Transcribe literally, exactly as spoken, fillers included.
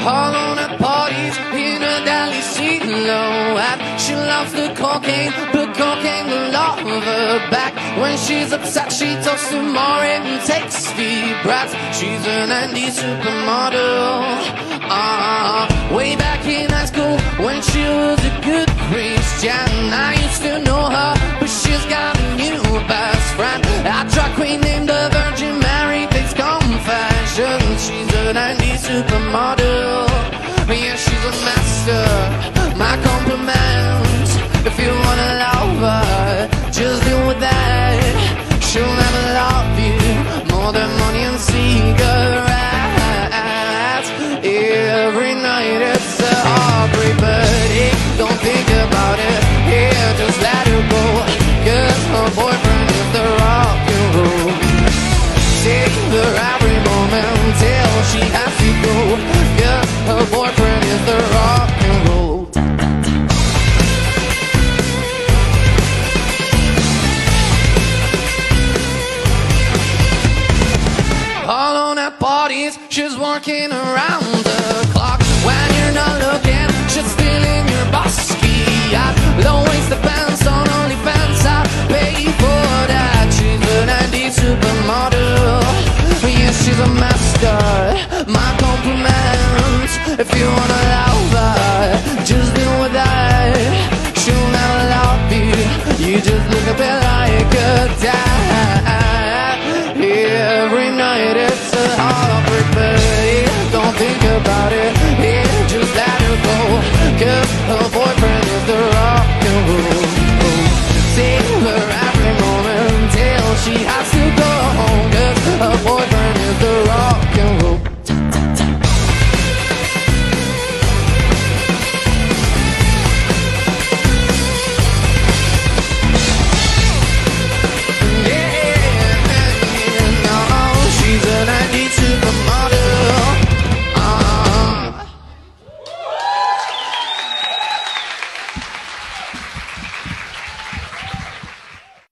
All on her parties in a deli silhouette. She loves the cocaine, but cocaine will love her back. When she's upset, she talks to Maureen and takes deep breaths. She's an indie supermodel. Uh, way back in high school, when she was a good Christian, I used to know her, but she's got a new best friend. A drag queen named the Virgin Mary takes confession. She's an indie supermodel. Yeah, she's a master. My compliments. If you wanna love her, just deal with that. She'll never love you more than money and cigarettes. Every night it's a heartbreak, but hey, don't think about it. Yeah, just let her go, 'cause her boyfriend is the rock and roll. Take her every moment till she has to go, 'cause her boyfriend is the rock and roll. All on at parties, she's working around the clock. When you're not looking, she's stealing your bossy yacht. Low waist the pants on OnlyFans, I pay for that. She's an indie supermodel. Yeah, she's a master. My compliments. If you wanna love her, just deal with that. She'll never love you. You just look a bit like a dad. Every night it's a hard